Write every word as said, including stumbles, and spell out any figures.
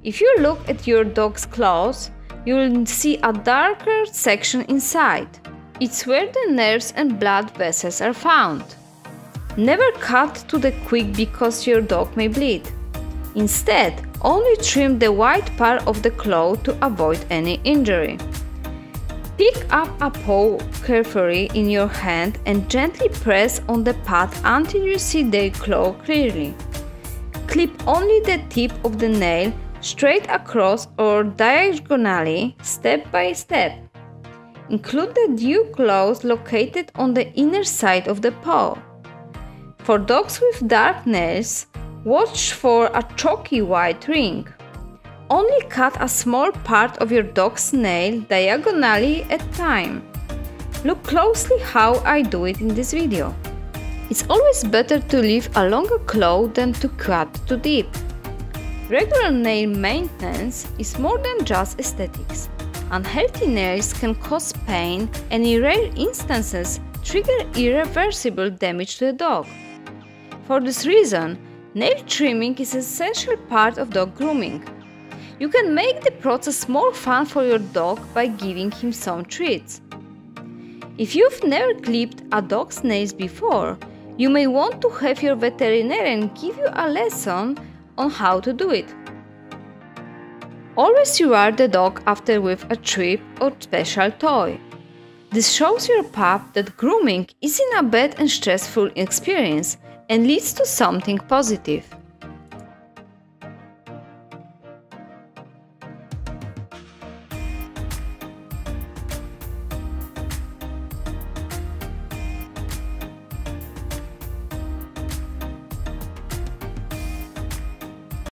If you look at your dog's claws, you will see a darker section inside. It's where the nerves and blood vessels are found. Never cut to the quick because your dog may bleed. Instead, only trim the white part of the claw to avoid any injury. Pick up a paw carefully in your hand and gently press on the pad until you see the claw clearly. Clip only the tip of the nail straight across or diagonally, step by step. Include the dew claws located on the inner side of the paw. For dogs with dark nails, watch for a chalky white ring. Only cut a small part of your dog's nail diagonally at a time. Look closely how I do it in this video. It's always better to leave a longer claw than to cut too deep. Regular nail maintenance is more than just aesthetics. Unhealthy nails can cause pain and in rare instances trigger irreversible damage to the dog. For this reason, nail trimming is an essential part of dog grooming. You can make the process more fun for your dog by giving him some treats. If you've never clipped a dog's nails before, you may want to have your veterinarian give you a lesson on how to do it. Always reward the dog after with a treat or special toy. This shows your pup that grooming isn't a bad and stressful experience and leads to something positive.